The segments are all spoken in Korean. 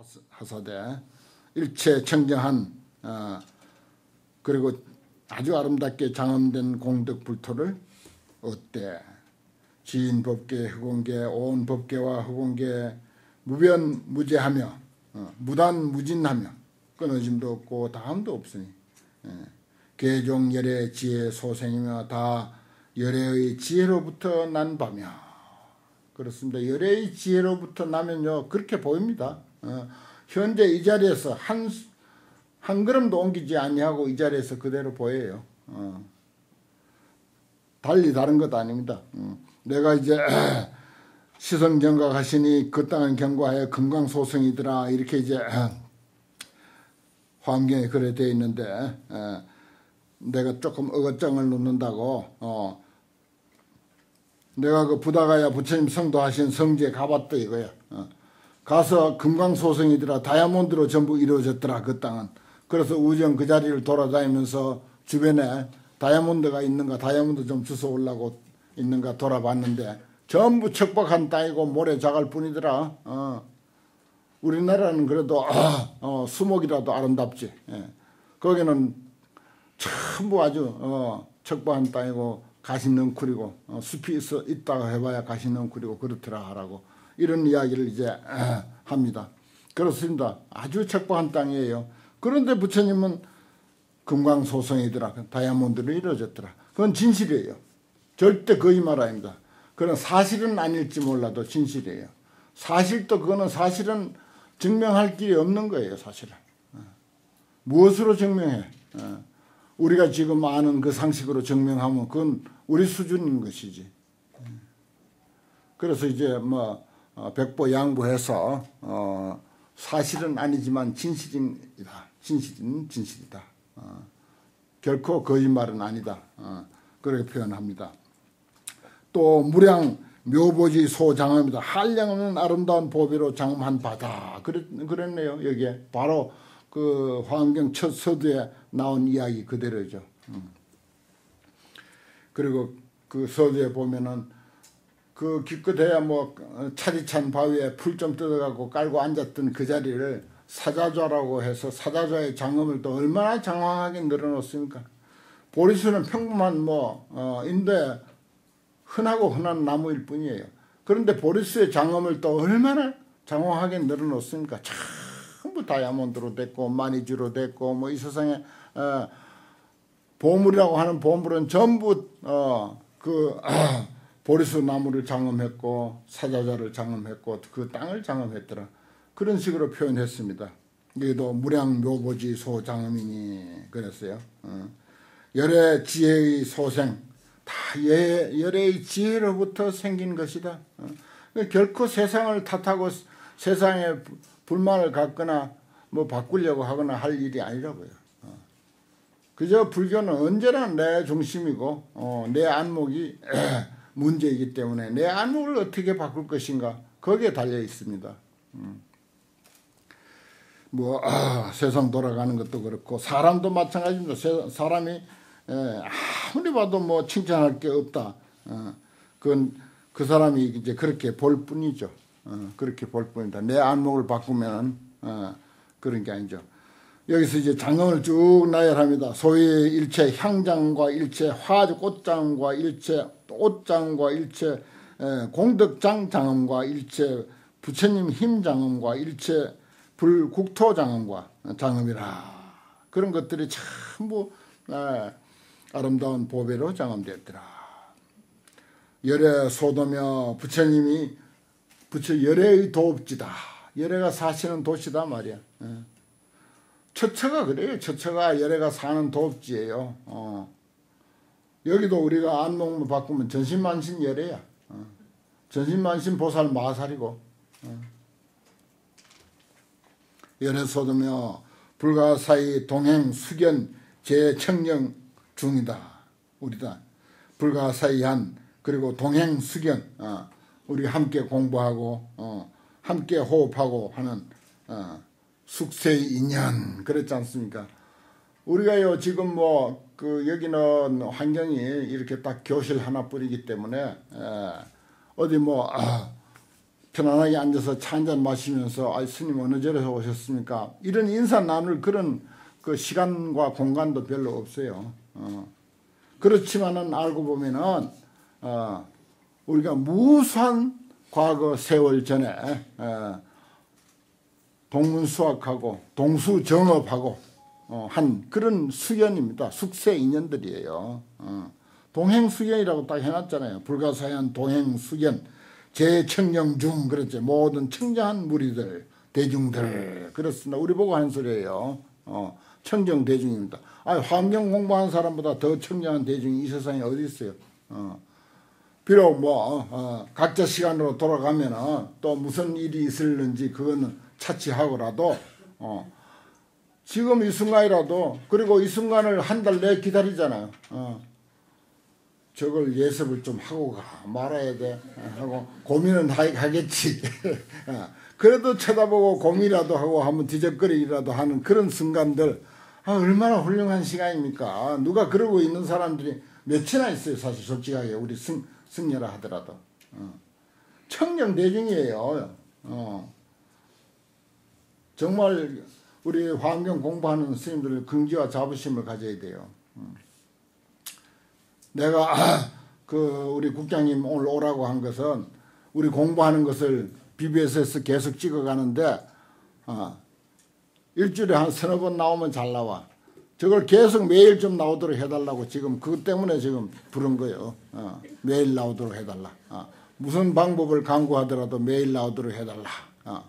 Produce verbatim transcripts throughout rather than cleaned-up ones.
하사되 일체 청정한 어, 그리고 아주 아름답게 장엄된 공덕 불토를 얻되 지인 법계 흑원계 온 법계와 흑원계 무변 무제하며 어, 무단 무진하며 끊어짐도 없고 다함도 없으니 예, 계종 열의 지혜 소생이며 다 열의 지혜로부터 난 바며 그렇습니다. 열의 지혜로부터 나면요 그렇게 보입니다. 어, 현재 이 자리에서 한, 한 걸음도 옮기지 아니하고 이 자리에서 그대로 보여요. 어. 달리 다른 것 아닙니다. 어. 내가 이제 시성경각하시니 그 땅은 경과하여 금강소성이더라 이렇게 이제 화엄경에 그래 되어 있는데 에, 내가 조금 어거장을 놓는다고 어, 내가 그 부다가야 부처님 성도하신 성지에 가봤다 이거야. 어. 가서 금강소성이더라 다이아몬드로 전부 이루어졌더라 그 땅은. 그래서 우정 그 자리를 돌아다니면서 주변에 다이아몬드가 있는가 다이아몬드 좀 주워오려고 있는가 돌아봤는데 전부 척박한 땅이고 모래자갈 뿐이더라. 어. 우리나라는 그래도 아, 어, 수목이라도 아름답지. 예. 거기는 전부 아주 어, 척박한 땅이고 가시넝쿨이고 어, 숲이 있어 있다가 해봐야 가시넝쿨이고 그렇더라 하라고 이런 이야기를 이제 아, 합니다. 그렇습니다. 아주 척박한 땅이에요. 그런데 부처님은 금강소성이더라 다이아몬드로 이루어졌더라. 그건 진실이에요. 절대 거짓말 아닙니다. 그건 사실은 아닐지 몰라도 진실이에요. 사실도 그거는 사실은 증명할 길이 없는 거예요. 사실은. 무엇으로 증명해? 우리가 지금 아는 그 상식으로 증명하면 그건 우리 수준인 것이지. 그래서 이제 뭐 백보양보해서 어 사실은 아니지만 진실이다. 진실은 진실이다. 어 결코 거짓말은 아니다. 어 그렇게 표현합니다. 또 무량 묘보지 소장엄이다. 한량없는 아름다운 보배로 장엄한 바다. 그랬, 그랬네요. 여기에 바로 그 화엄경 첫 서두에 나온 이야기 그대로죠. 음. 그리고 그 서두에 보면은 그 기껏해야 뭐 차디찬 바위에 풀 좀 뜯어갖고 깔고 앉았던 그 자리를 사자좌라고 해서 사자좌의 장엄을 또 얼마나 장황하게 늘어놓습니까? 보리수는 평범한 뭐 어, 인도에 흔하고 흔한 나무일 뿐이에요. 그런데 보리수의 장엄을 또 얼마나 장황하게 늘어놓습니까? 전부 다이아몬드로 됐고 마니주로 됐고 뭐 이 세상에 어, 보물이라고 하는 보물은 전부 어, 그 아, 보리수 나무를 장엄했고 사자자를 장엄했고 그 땅을 장엄했더라. 그런 식으로 표현했습니다. 여기도 무량 묘보지 소장엄이니 그랬어요. 어. 열의 지혜의 소생 다 예, 열의 지혜로부터 생긴 것이다. 어. 결코 세상을 탓하고 세상에 불만을 갖거나 뭐 바꾸려고 하거나 할 일이 아니라고요. 어. 그저 불교는 언제나 내 중심이고 어, 내 안목이 문제이기 때문에 내 안목을 어떻게 바꿀 것인가 거기에 달려 있습니다. 음. 뭐 아, 세상 돌아가는 것도 그렇고 사람도 마찬가지입니다. 세, 사람이 에, 아무리 봐도 뭐 칭찬할 게 없다. 어, 그건 그 사람이 이제 그렇게 볼 뿐이죠. 어, 그렇게 볼 뿐이다. 내 안목을 바꾸면 어, 그런 게 아니죠. 여기서 이제 장엄을 쭉 나열합니다. 소위 일체 향장과 일체 화 꽃장과 일체 옷장과 일체 에, 공덕장 장엄과 일체 부처님 힘 장엄과 일체 불국토 장엄과 장엄이라 그런 것들이 전부 에, 아름다운 보배로 장엄되었더라. 열의 소도며 부처님이 부처 열의 도읍지다. 열애가 사시는 도시다 말이야. 에. 처처가 그래요. 처처가 열애가 사는 도읍지예요. 어. 여기도 우리가 안목만 바꾸면 전신만신 열애야. 어. 전신만신 보살 마살이고 어. 열애 소도며 불가사의 동행 수견 재청령 중이다. 우리다. 불가사의한 그리고 동행 수견 어. 우리 함께 공부하고 어. 함께 호흡하고 하는 어. 숙세의 인연 그렇지 않습니까? 우리가요 지금 뭐 그 여기는 환경이 이렇게 딱 교실 하나뿐이기 때문에 에, 어디 뭐 아, 편안하게 앉아서 차 한잔 마시면서 아 스님 어느 절에서 오셨습니까? 이런 인사 나눌 그런 그 시간과 공간도 별로 없어요. 어. 그렇지만은 알고 보면은 어, 우리가 무수한 과거 세월 전에 어, 동문수학하고 동수정업하고 어, 한 그런 수견입니다. 숙세 인연들이에요. 어. 동행수견이라고 딱 해놨잖아요. 불가사의한 동행수견 제청정중 그렇죠. 모든 청정한 무리들 대중들 그렇습니다. 우리 보고 하는 소리예요. 어, 청정대중입니다. 아, 환경 공부하는 사람보다 더 청정한 대중이 이 세상에 어디 있어요. 어. 비록 뭐 어, 각자 시간으로 돌아가면 또 무슨 일이 있을는지 그거는 차치하고라도 어, 지금 이 순간이라도 그리고 이 순간을 한 달 내 기다리잖아요. 어. 저걸 예습을 좀 하고 가 말아야 돼 하고 고민은 하겠지. 그래도 쳐다보고 고민이라도 하고 한번 뒤적거리기라도 하는 그런 순간들 아, 얼마나 훌륭한 시간입니까. 누가 그러고 있는 사람들이 몇이나 있어요. 사실 솔직하게 우리 승, 승려라 하더라도 어. 청정대중이에요. 어. 정말 우리 환경 공부하는 스님들 긍지와 자부심을 가져야 돼요. 어. 내가 아, 그 우리 국장님 오늘 오라고 한 것은 우리 공부하는 것을 비비에스에서 계속 찍어가는데 어, 일주일에 한 서너 번 나오면 잘 나와. 저걸 계속 매일 좀 나오도록 해달라고 지금 그것 때문에 지금 부른 거예요. 어, 매일 나오도록 해달라. 어, 무슨 방법을 강구하더라도 매일 나오도록 해달라. 어.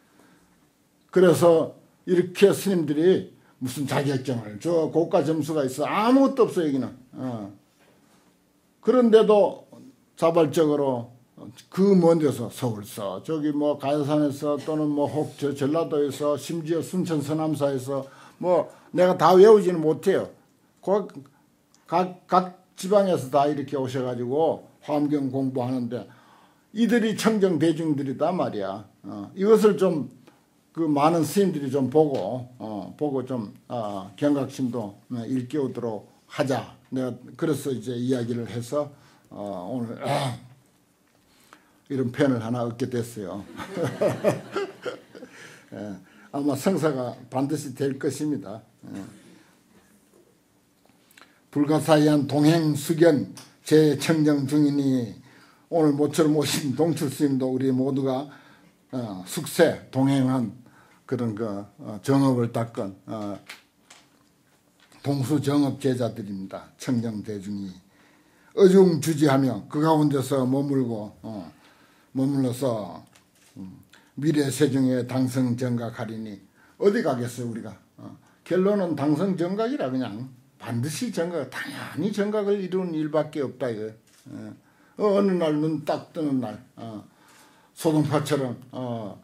그래서 이렇게 스님들이 무슨 자격증을 저 고가 점수가 있어 아무것도 없어 여기는. 어. 그런데도 자발적으로 그 먼 데서 서울서 저기 뭐 가야산에서 또는 뭐 혹 저 전라도에서 심지어 순천 서남사에서 뭐 내가 다 외우지는 못해요. 각, 각, 각 지방에서 다 이렇게 오셔가지고 환경 공부하는데 이들이 청정 대중들이다 말이야. 어, 이것을 좀 그 많은 스님들이 좀 보고 어, 보고 좀 어, 경각심도 일깨우도록 하자. 내가 그래서 이제 이야기를 해서 어, 오늘 아, 이런 편을 하나 얻게 됐어요. 예, 아마 성사가 반드시 될 것입니다. 예. 불가사의한 동행수견 제청정 중이니 오늘 모처럼 오신 동출스님도 우리 모두가 어, 숙세 동행한 그런 그 어, 정업을 닦은 어, 동수정업 제자들입니다. 청정대중이 어중주지하며 그 가운데서 머물고 어, 머물러서 음, 미래세중에 당성정각하리니 어디 가겠어요 우리가. 어, 결론은 당성정각이라 그냥 반드시 정각 당연히 정각을 이루는 일밖에 없다 이거. 어, 어느 날 눈 딱 뜨는 날 어, 소동파처럼 어,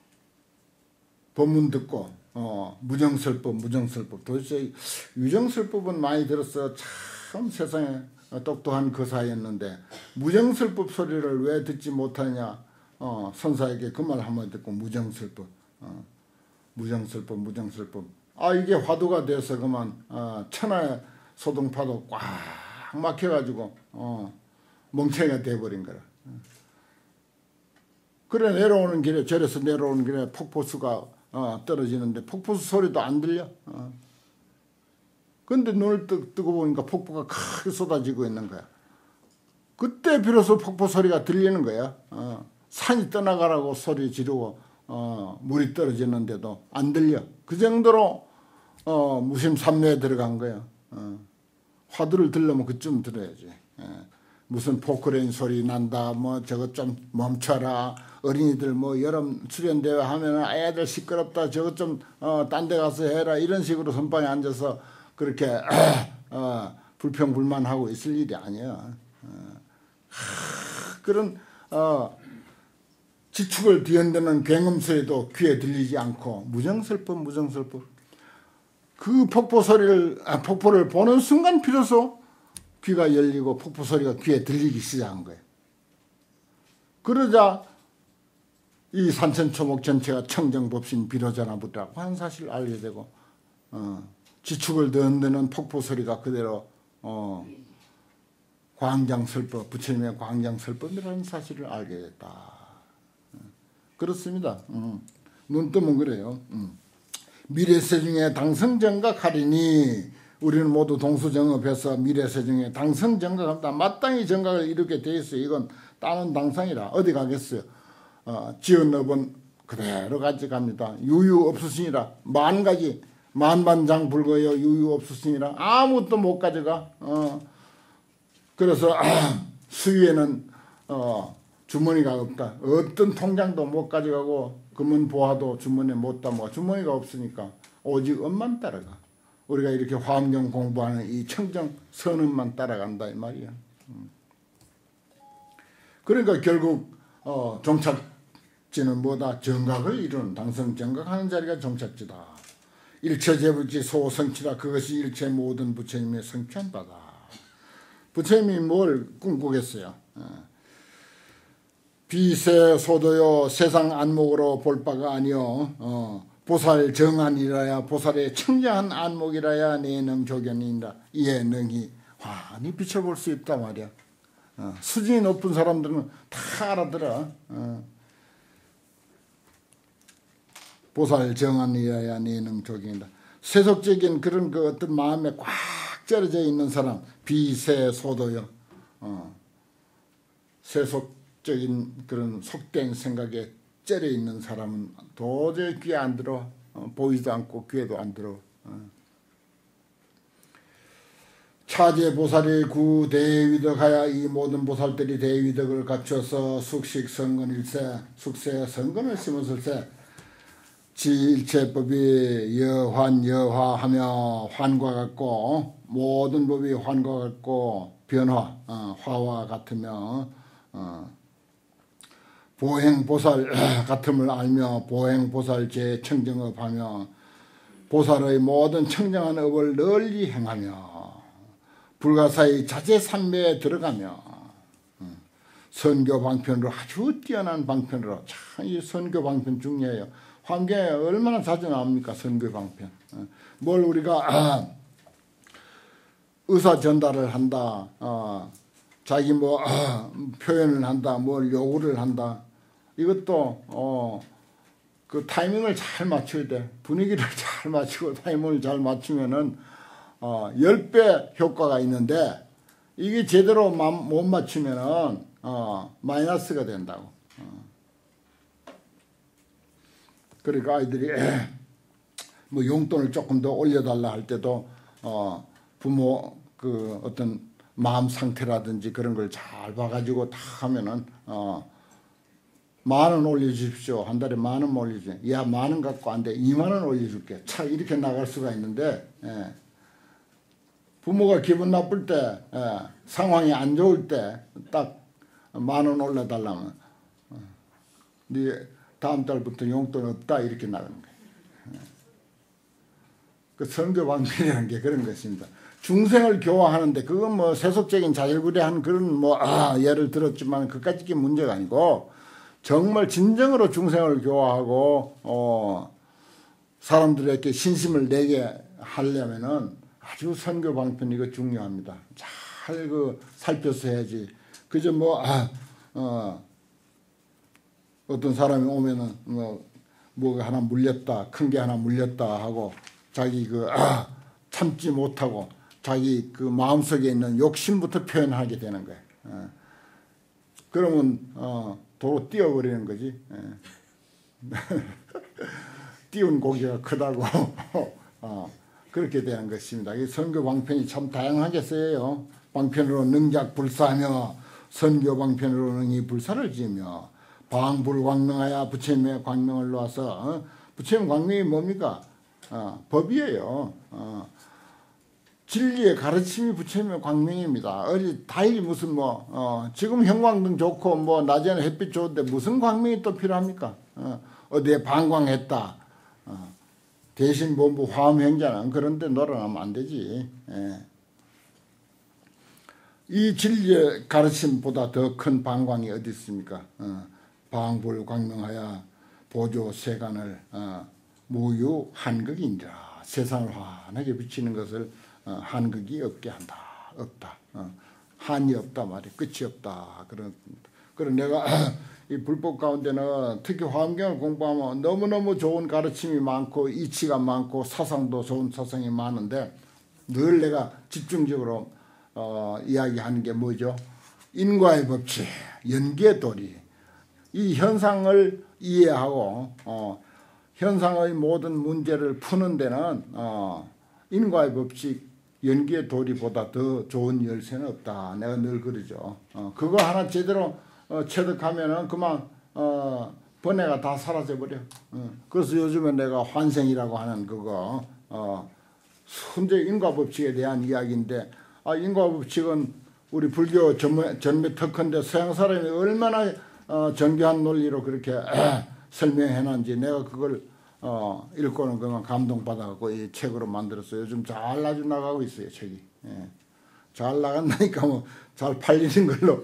법문 듣고 어, 무정설법 무정설법 도대체 유정설법은 많이 들었어. 참 세상에 똑똑한 거사였는데 무정설법 소리를 왜 듣지 못하냐. 어, 선사에게 그 말 한번 듣고 무정설법 어, 무정설법 무정설법 아 이게 화두가 돼서 그만 어, 천하의 소동파도 꽉 막혀가지고 어, 멍청이가 돼버린 거라. 그래 내려오는 길에 절에서 내려오는 길에 폭포수가 어, 떨어지는데 폭포수 소리도 안 들려. 어. 근데 눈을 뜨, 뜨고 보니까 폭포가 크게 쏟아지고 있는 거야. 그때 비로소 폭포 소리가 들리는 거야. 어. 산이 떠나가라고 소리 지르고 어, 물이 떨어지는데도 안 들려. 그 정도로 어, 무심삼매에 들어간 거야. 어. 화두를 들려면 그쯤 들어야지. 예. 무슨 포크레인 소리 난다 뭐 저거 좀 멈춰라. 어린이들 뭐 여름 수련대회 하면은 애들 시끄럽다 저것 좀 어, 딴 데 가서 해라 이런 식으로 선방에 앉아서 그렇게 어, 불평불만하고 있을 일이 아니야. 어, 하, 그런 어, 지축을 뒤흔드는 굉음소리도 귀에 들리지 않고 무정설법 무정설법 그 폭포 소리를 아, 폭포를 보는 순간 비로소 귀가 열리고 폭포 소리가 귀에 들리기 시작한 거예요. 그러자 이 산천초목 전체가 청정법신 비로자나무라고 하는 사실을 알게 되고 어, 지축을 뒤흔드는 폭포 소리가 그대로 어, 광장설법 부처님의 광장설법이라는 사실을 알게 됐다. 그렇습니다. 음. 눈 뜨면 그래요. 음. 미래세중에 당성정각하리니 우리는 모두 동수정업해서 미래세중에 당성정각합니다. 마땅히 정각을 이루게 돼 있어요. 이건 따는 당상이라 어디 가겠어요. 어, 지은 업은 그대로 가져갑니다. 유유 없으시니라 만 가지 만반장 불거여 유유 없으시니라 아무것도 못 가져가. 어. 그래서 아, 수위에는 어, 주머니가 없다. 어떤 통장도 못 가져가고 금은 보화도 주머니에 못 담아. 주머니가 없으니까 오직 업만 따라가. 우리가 이렇게 화엄경 공부하는 이 청정 선언만 따라간다 이 말이야. 그러니까 결국 어, 종착지는 뭐다? 정각을 이루는 당성 정각하는 자리가 종착지다. 일처재불지 소성치라. 그것이 일체 모든 부처님의 성취한 바다. 부처님이 뭘 꿈꾸겠어요? 어. 비세소도요 세상 안목으로 볼 바가 아니요 어, 보살 정안이라야 보살의 청정한 안목이라야 내능 조견이니라. 이에 능히 환히 비춰볼 수 있다 말이야. 어, 수준이 높은 사람들은 다 알아들어. 어. 보살 정안이라야 내능 조견이다. 세속적인 그런 그 어떤 마음에 꽉 쩔어져 있는 사람 비세소도요 어. 세속 적인 그런 속된 생각에 쩔어 있는 사람은 도저히 귀에 안 들어. 어, 보이지도 않고 귀에도 안 들어. 어. 차제 보살의 구 대위덕하여 이 모든 보살들이 대위덕을 갖춰서 숙식 성근일세 숙세 성근을 심었을세 지일체법이 여환 여화하며 환과 같고 모든 법이 환과 같고 변화 어, 화와 같으며 어. 보행보살 같음을 알며 보행보살 제청정업하며 보살의 모든 청정한 업을 널리 행하며 불가사의 자제삼매에 들어가며 선교방편으로 아주 뛰어난 방편으로 참 이 선교방편 중요해요. 환경에 얼마나 자주 나옵니까? 선교방편. 뭘 우리가 의사 전달을 한다. 어, 자기 뭐 어, 표현을 한다. 뭘 요구를 한다. 이것도 어, 그 타이밍을 잘 맞춰야 돼. 분위기를 잘 맞추고 타이밍을 잘 맞추면은 어, 십 배 효과가 있는데 이게 제대로 마, 못 맞추면은 어, 마이너스가 된다고. 어. 그러니까 아이들이 뭐 용돈을 조금 더 올려달라 할 때도 어, 부모 그 어떤 마음 상태라든지 그런 걸 잘 봐가지고 다 하면은 어, 만 원 올려주십시오. 한 달에 만 원 올려주세요. 야, 만 원 갖고 안 돼. 이만 원 올려줄게. 차 이렇게 나갈 수가 있는데 예. 부모가 기분 나쁠 때 예. 상황이 안 좋을 때 딱 만 원 올려달라면 어. 네 다음 달부터 용돈 없다 이렇게 나가는 거예요. 예. 그 선교방편이라는 게 그런 것입니다. 중생을 교화하는데 그건 뭐 세속적인 자질구레한 그런 뭐 아, 예를 들었지만 그까짓 게 문제가 아니고 정말 진정으로 중생을 교화하고 어, 사람들에게 신심을 내게 하려면은 아주 선교 방편 이거 중요합니다. 잘 그 살펴서 해야지. 그저 뭐 아, 어, 어떤 사람이 오면은 뭐 뭐가 하나 물렸다, 큰 게 하나 물렸다 하고 자기 그 아, 참지 못하고 자기 그 마음속에 있는 욕심부터 표현하게 되는 거예요. 어. 그러면 어. 도로 띄워버리는 거지. 띄운 고기가 크다고 어, 그렇게 되는 것입니다. 이 선교 방편이 참 다양하게 쓰여요. 방편으로 능작 불사하며 선교 방편으로 능히 불사를 지으며 방불광명하여 부처님의 광명을 놓아서 어? 부처님 광명이 뭡니까? 어, 법이에요. 어. 진리의 가르침이 부처님의 광명입니다. 어디 다이 무슨 뭐 어, 지금 형광등 좋고 뭐 낮에는 햇빛 좋은데 무슨 광명이 또 필요합니까? 어, 어디에 방광했다. 어, 대신 본부 화엄행자는 그런데 놀아나면 안 되지. 예. 이 진리의 가르침보다 더 큰 방광이 어디 있습니까? 어, 방불 광명하여 보조 세간을 어, 무유 한극이니라. 세상을 환하게 비치는 것을 어, 한극이 없게 한다. 없다. 어, 한이 없다 말이야. 끝이 없다. 그런, 그런 내가 이 불법 가운데는 특히 화엄경을 공부하면 너무너무 좋은 가르침이 많고 이치가 많고 사상도 좋은 사상이 많은데 늘 내가 집중적으로 어, 이야기하는 게 뭐죠? 인과의 법칙, 연계의 도리. 이 현상을 이해하고 어, 현상의 모든 문제를 푸는 데는 어, 인과의 법칙, 연계의 도리보다 더 좋은 열쇠는 없다. 내가 늘 그러죠. 어, 그거 하나 제대로 어, 체득하면은 그만 어, 번뇌가 다 사라져버려. 어, 그래서 요즘에 내가 환생이라고 하는 그거 어, 순전히 인과법칙에 대한 이야기인데 아, 인과법칙은 우리 불교 전매 특허인데 서양 사람이 얼마나 어, 정교한 논리로 그렇게 에, 설명해놨는지 내가 그걸 어, 읽고는 그만 감동받아갖고 이 책으로 만들었어요. 요즘 잘 아주 나가고 있어요, 책이. 예. 잘 나간다니까 뭐 잘 팔리는 걸로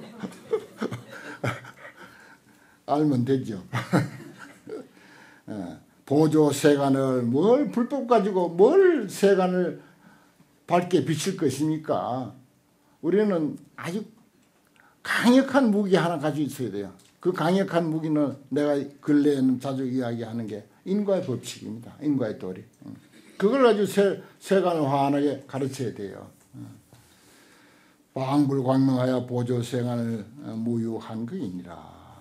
알면 되죠. 예. 보조 세간을 뭘 불법 가지고 뭘 세간을 밝게 비칠 것입니까? 우리는 아주 강력한 무기 하나 가지고 있어야 돼요. 그 강력한 무기는 내가 근래에는 자주 이야기하는 게 인과의 법칙입니다. 인과의 도리. 그걸 가지고 세, 세간을 환하게 가르쳐야 돼요. 방불광명하여 보조세간을 무유한 것이니라.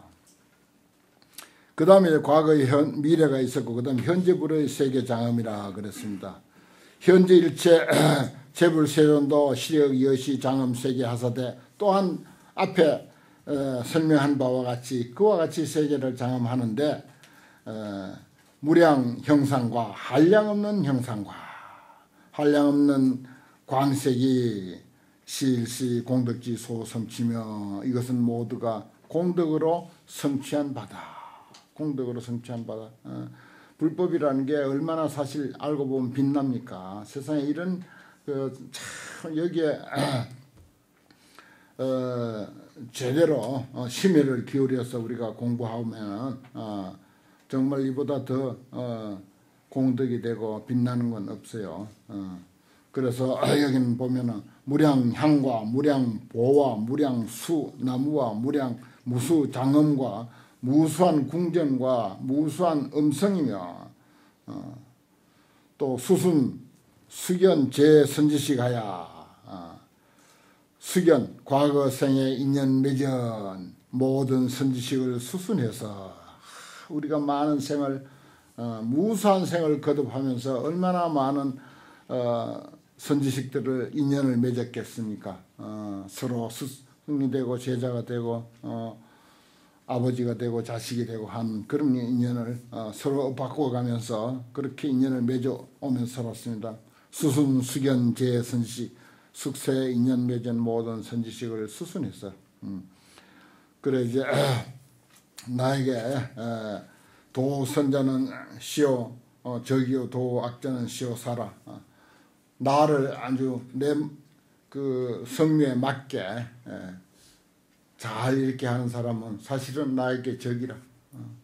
그 다음에 과거의 현, 미래가 있었고 그 다음에 현재 불의 세계장엄이라 그랬습니다. 현재 일체 재불세존도 시력 여시 장엄 세계 하사대 또한 앞에 어, 설명한 바와 같이 그와 같이 세계를 장엄하는데 어, 무량 형상과 한량없는 형상과 한량없는 광색이 시일시 공덕지 소성취며 이것은 모두가 공덕으로 성취한 바다. 공덕으로 성취한 바다. 어, 불법이라는 게 얼마나 사실 알고 보면 빛납니까? 세상에 이런 그, 참 여기에 어, 제대로 어, 심혈을 기울여서 우리가 공부하면 어, 정말 이보다 더 어, 공덕이 되고 빛나는 건 없어요. 어, 그래서 여기는 보면은 무량향과 무량보와 무량수 나무와 무량 무수 장엄과 무수한 궁전과 무수한 음성이며 어, 또 수순 수견 제선지식하야 어, 수견 과거 생의 인연 매전 모든 선지식을 수순해서 우리가 많은 생을 어, 무수한 생을 거듭하면서 얼마나 많은 어, 선지식들을 인연을 맺었겠습니까? 어, 서로 스승이 되고 제자가 되고 어, 아버지가 되고 자식이 되고 한 그런 인연을 어, 서로 바꿔가면서 그렇게 인연을 맺어오면서 살았습니다. 수순 수견 제선지식 숙세 인연 맺은 모든 선지식을 수순했어. 음. 그래 이제 나에게 에, 도선자는 시오 어, 저기요 도악자는 시오 사라. 어. 나를 아주 내 그 성미에 맞게 에, 잘 이렇게 하는 사람은 사실은 나에게 적이라. 어.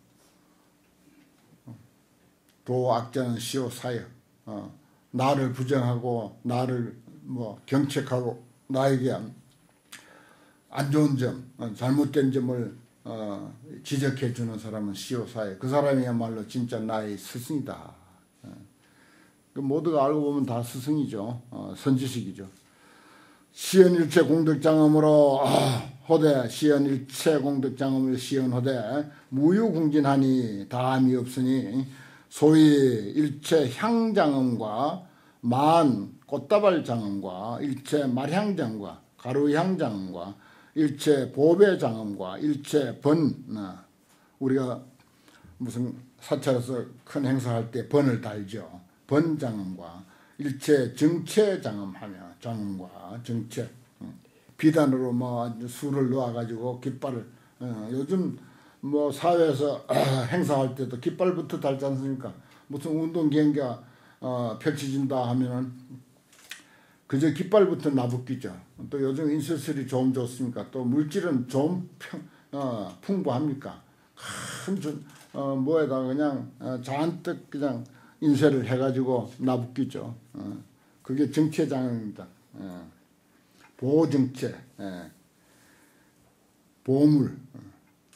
도악자는 시오 사여. 어. 나를 부정하고 나를 뭐 경책하고 나에게 안 좋은 점, 어, 잘못된 점을 어, 지적해 주는 사람은 시오사에 그 사람이야말로 진짜 나의 스승이다. 어, 그 모두가 알고 보면 다 스승이죠. 어, 선지식이죠. 시연일체 공덕장엄으로 아, 호대 시연일체 공덕장엄을 시연호대 무유궁진하니 다함이 없으니 소위 일체 향장엄과 만 꽃다발 장엄과 일체 말향장과 가루향장엄과 일체 보배장엄과 일체 번 우리가 무슨 사찰에서 큰 행사할 때 번을 달죠. 번장엄과 일체 정체장엄하며 장엄과 정체 비단으로 뭐 술을 놓아가지고 깃발을 어, 요즘 뭐 사회에서 행사할 때도 깃발부터 달지 않습니까? 무슨 운동 경기가 어, 펼쳐진다 하면은 그저 깃발부터 나붙기죠. 또 요즘 인쇄술이 좀 좋습니까? 또 물질은 좀 평, 어, 풍부합니까? 큰 어, 뭐에다가 그냥 어, 잔뜩 그냥 인쇄를 해가지고 나붙기죠. 어, 그게 정체장입니다. 어, 보정체, 예, 보물.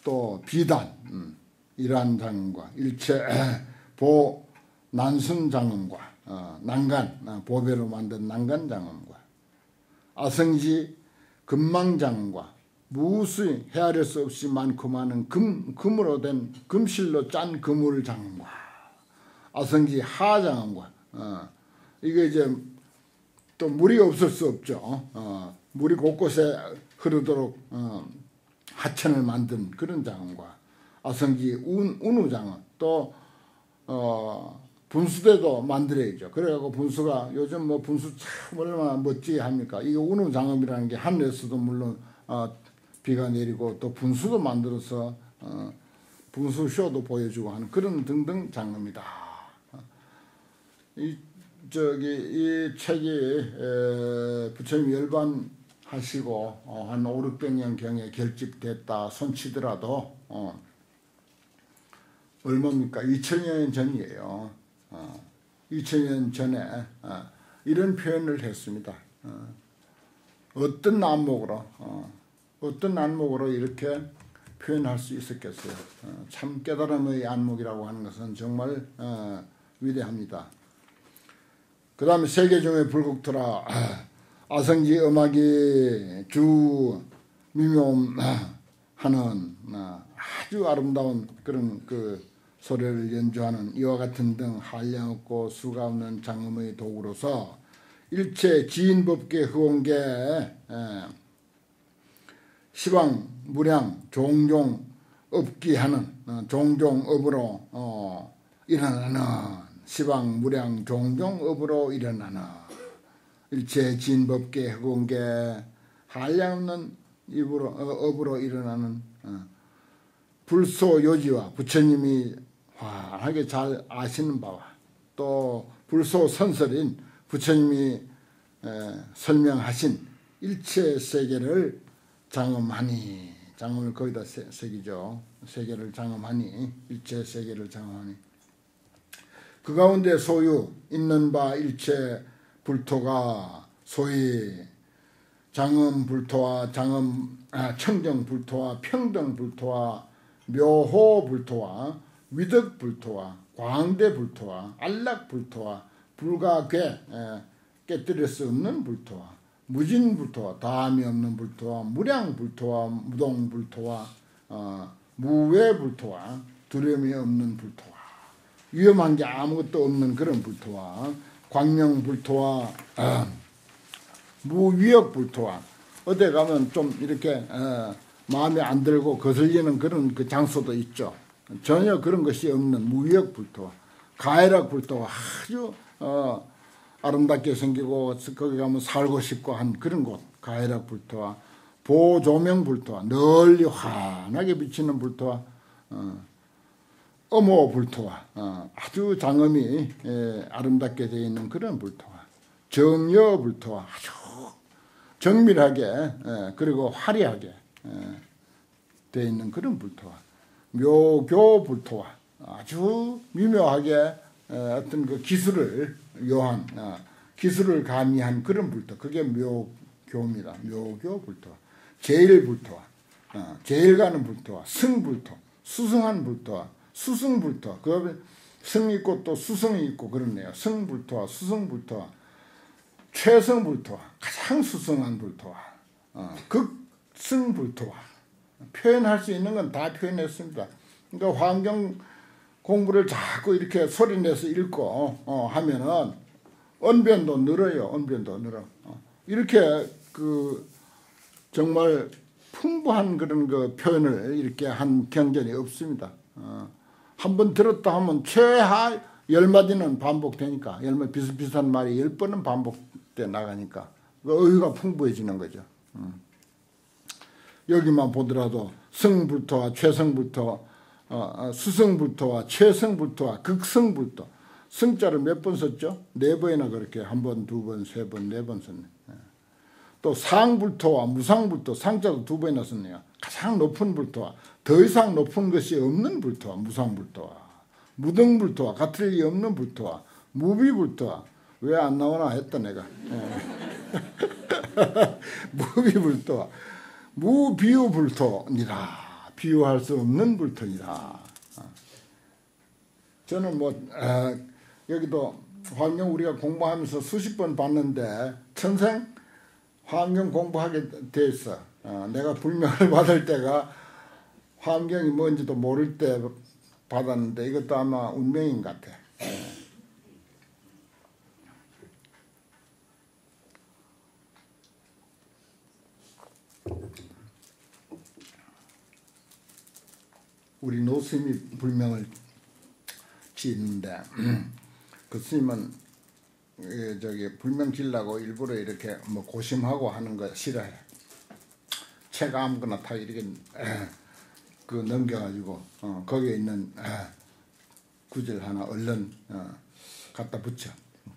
또 비단 음, 이러한 장엄과 일체 보 난순 장엄과 어, 난간 어, 보배로 만든 난간 장엄과 아성지 금망 장엄과 무수히 헤아릴 수 없이 많고 많은 금, 금으로 된 금실로 짠 그물 장엄과 아성지 하장엄과 어, 이게 이제 또 물이 없을 수 없죠. 어, 물이 곳곳에 흐르도록 어, 하천을 만든 그런 장엄과 아성지 운, 운우장엄 또 어, 분수대도 만들어야죠. 그래갖고 분수가 요즘 뭐 분수 참 얼마나 멋지게 합니까? 이게 운우장엄이라는 게 하늘에서도 물론 어, 비가 내리고 또 분수도 만들어서 어, 분수쇼도 보여주고 하는 그런 등등 장엄이다. 이 저기 이 책이 에, 부처님 열반하시고 어, 한 오륙백 년 경에 결집됐다 손치더라도 어, 얼마입니까? 이천 년 전이에요. 어, 이천 년 전에 어, 이런 표현을 했습니다. 어, 어떤 안목으로 어, 어떤 안목으로 이렇게 표현할 수 있었겠어요. 어, 참 깨달음의 안목이라고 하는 것은 정말 어, 위대합니다. 그 다음에 세계 중의 불국토라 아성지 음악이 주 미묘하는 아주 아름다운 그런 그 소리를 연주하는 이와 같은 등 한량없고 수가 없는 장엄의 도구로서 일체 지인법계 흐온계 시방 무량 종종 업기하는 종종 업으로 어, 일어나는 시방 무량 종종업으로 일어나는 일체 진법계 허공계 한량없는 입으로 어, 업으로 일어나는 어, 불소요지와 부처님이 환하게 잘 아시는 바와 또 불소선설인 부처님이 에, 설명하신 일체 세계를 장엄하니 장엄을 거기다 세, 새기죠. 세계를 장엄하니 일체 세계를 장엄하니 그 가운데 소유 있는 바 일체 불토가 소위 장엄 불토와 장엄 아, 청정 불토와 평등 불토와 묘호 불토와 위덕 불토와 광대 불토와 안락 불토와 불가괴 에, 깨뜨릴 수 없는 불토와 무진 불토와 다함이 없는 불토와 무량 불토와 무동 불토와 어, 무외 불토와 두려움이 없는 불토와 위험한 게 아무것도 없는 그런 불토와 광명 불토와 어, 무위역 불토와 어디 가면 좀 이렇게 어, 마음에 안 들고 거슬리는 그런 그 장소도 있죠. 전혀 그런 것이 없는 무위역 불토와 가해락 불토와 아주 어, 아름답게 생기고 거기 가면 살고 싶고 한 그런 곳 가해락 불토와 보조명 불토와 널리 환하게 비치는 불토와 어, 어모 불토와 어, 아주 장엄이 에, 아름답게 되어 있는 그런 불토와 정여 불토와 아주 정밀하게 에, 그리고 화려하게 에, 되어 있는 그런 불토와 묘교 불토와 아주 미묘하게 에, 어떤 그 기술을 요한 어, 기술을 가미한 그런 불토 그게 묘교입니다. 묘교 불토와 제일 불토와 어, 제일 가는 불토와 승불토 수승한 불토와 수승불토, 그 다음에 승이 있고 또 수승이 있고 그렇네요. 승불토와 수승불토와 최승불토와 가장 수승한 불토와 어, 극승불토와 표현할 수 있는 건 다 표현했습니다. 그러니까 환경 공부를 자꾸 이렇게 소리내서 읽고 어, 하면은 언변도 늘어요. 언변도 늘어. 어, 이렇게 그 정말 풍부한 그런 그 표현을 이렇게 한 경전이 없습니다. 어, 한번 들었다 하면 최하 열 마디는 반복되니까 열 마디 비슷비슷한 말이 열 번은 반복돼 나가니까 의의가 풍부해지는 거죠. 음. 여기만 보더라도 성불토와 최성불토, 어, 수성불토와 최성불토와 극성불토 성자를 몇 번 썼죠? 네 번이나 그렇게 한 번, 두 번, 세 번, 네 번 썼네. 또 상불토와 무상불토 상자도 두 번이나 썼네요. 가장 높은 불토와 더 이상 높은 것이 없는 불토와 무상불토와 무등불토와 같을 리 없는 불토와 무비불토와 왜 안 나오나 했다 내가. 무비불토와 무비유불토니라. 비유할 수 없는 불통이라. 저는 뭐 에, 여기도 환경 우리가 공부하면서 수십 번 봤는데 천생 환경 공부하게 돼 있어. 어, 내가 불명을 받을 때가 환경이 뭔지도 모를 때 받았는데 이것도 아마 운명인 것 같아. 예. 우리 노스님이 불명을 짓는데 그 스님은 저기 불명 지려고 일부러 이렇게 뭐 고심하고 하는 거 싫어해. 책 아무거나 다 이렇게 에, 그 넘겨가지고 어, 거기에 있는 에, 구절 하나 얼른 어, 갖다 붙여.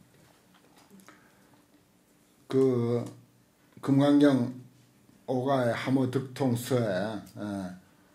그 금강경 오가의 하모 득통서에 에,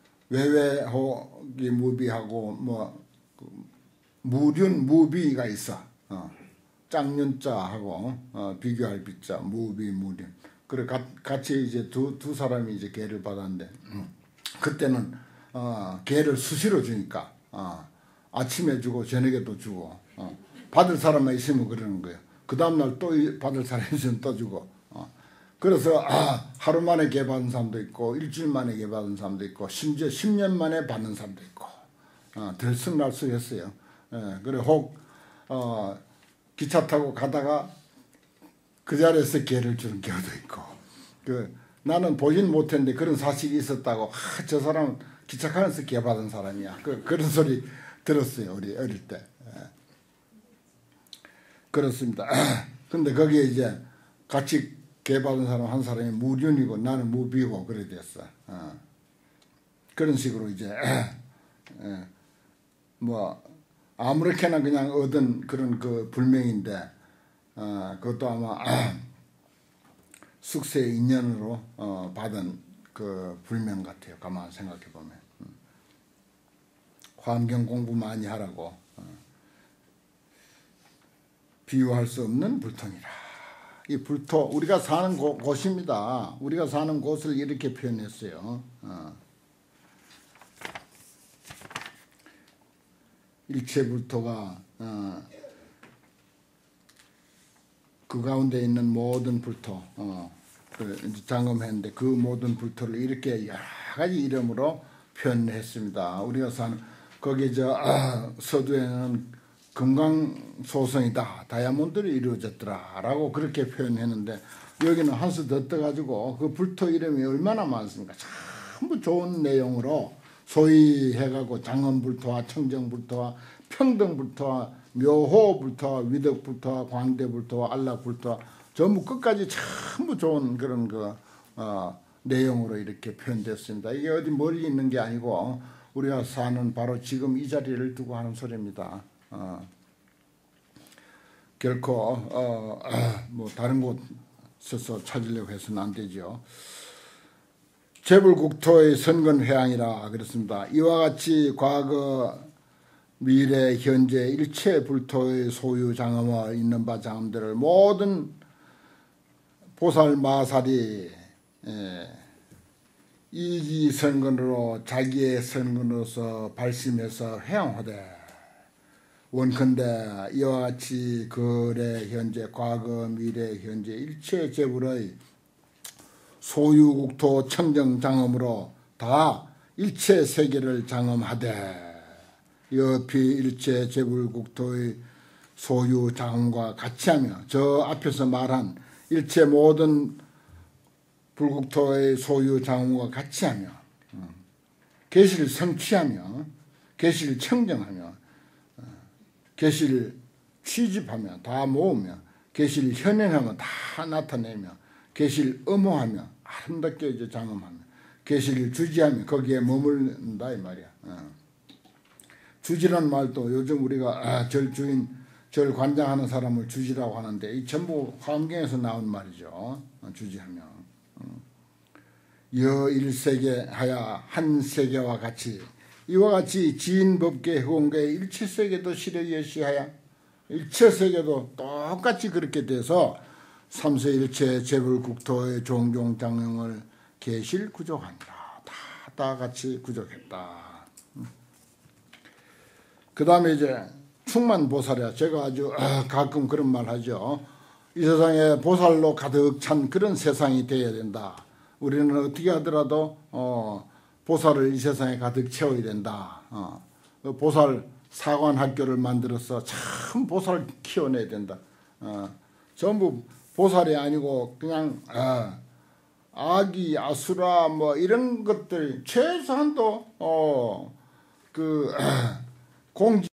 외외호기 무비하고 뭐 그, 무륜 무비가 있어. 어, 짝륜자하고 어, 비교할 비자 무비 무륜. 그래 같이 이제 두 두 사람이 이제 계를 받았는데 음, 그때는 어, 계를 수시로 주니까 어, 아침에 주고 저녁에도 주고 어, 받을 사람만 있으면 그러는 거예요. 그 다음날 또 받을 사람이 있으면 또 주고. 어. 그래서 아, 하루 만에 계 받은 사람도 있고 일주일 만에 계 받은 사람도 있고 심지어 십 년 만에 받는 사람도 있고 어, 들쑥날쑥했어요. 예, 그래 혹 어, 기차 타고 가다가 그 자리에서 계를 주는 경우도 있고. 그 나는 보진 못했는데 그런 사실이 있었다고. 아, 저 사람은 기차칸에서 계 받은 사람이야. 그, 그런 소리 들었어요. 우리 어릴 때. 예. 그렇습니다. 근데 거기에 이제 같이 계 받은 사람 한 사람이 무륜이고 나는 무비고 그래 됐어. 어. 그런 식으로 이제 예. 뭐 아무렇게나 그냥 얻은 그런 그 불명인데 어, 그것도 아마 숙세 인연으로 어, 받은 그 불명 같아요. 가만 생각해 보면. 음. 환경 공부 많이 하라고. 어. 비유할 수 없는 불통이라. 이 불토 우리가 사는 곳, 곳입니다. 우리가 사는 곳을 이렇게 표현했어요. 어. 일체 불토가 어, 그 가운데 있는 모든 불토 어, 그 장엄했는데 그 모든 불토를 이렇게 여러 가지 이름으로 표현했습니다. 우리가 사는 거기 저 아, 서두에는 금강소성이다. 다이아몬드로 이루어졌더라 라고 그렇게 표현했는데 여기는 한 수 더 떠가지고 그 불토 이름이 얼마나 많습니까? 전부 좋은 내용으로 소위 해가고 장엄불토와 청정불토와 평등불토와 묘호불토와 위덕불토와 광대불토와 안락불토와 전부 끝까지 전부 좋은 그런 그 어, 내용으로 이렇게 표현됐습니다. 이게 어디 멀리 있는 게 아니고 우리가 사는 바로 지금 이 자리를 두고 하는 소리입니다. 어, 결코 어, 어, 뭐 다른 곳에서 찾으려고 해서는 안 되죠. 재불국토의 선건회양이라 그랬습니다. 이와 같이 과거 미래 현재 일체 불토의 소유 장엄을 있는 바 장엄들을 모든 보살 마살이 예, 이기 선건으로 자기의 선건으로서 발심해서 회양하되 원컨대 이와 같이 거래 현재 과거 미래 현재 일체 재불의 소유국토 청정 장엄으로 다 일체 세계를 장엄하되 여피 일체 재불국토의 소유 장엄과 같이하며 저 앞에서 말한 일체 모든 불국토의 소유 장엄과 같이하며 계시를 성취하며 계시를 청정하며 계시를 취집하며 다 모으며 계시를 현행하며 다 나타내며 계시를 엄호하며 아름답게 이제 장엄하며 계시를 주지하며 거기에 머물른다 이 말이야. 어. 주지라는 말도 요즘 우리가 아, 절 주인 절 관장하는 사람을 주지라고 하는데 이 전부 환경에서 나온 말이죠. 어, 주지하며 어. 여 일세계 하야 한 세계와 같이 이와 같이 지인법계 허공계 일체세계도 실효예시하야 일체세계도 똑같이 그렇게 돼서 삼세일체 재불국토의 종종장영을 계실 구족하니라. 다 다 같이 구족했다. 그 다음에 이제 충만보살이야. 제가 아주 아, 가끔 그런 말 하죠. 이 세상에 보살로 가득 찬 그런 세상이 되어야 된다. 우리는 어떻게 하더라도 어, 보살을 이 세상에 가득 채워야 된다. 어, 보살 사관학교를 만들어서 참 보살 키워내야 된다. 어, 전부 보살이 아니고 그냥 어, 아기, 아수라 뭐 이런 것들 최소한도 어, 그 공지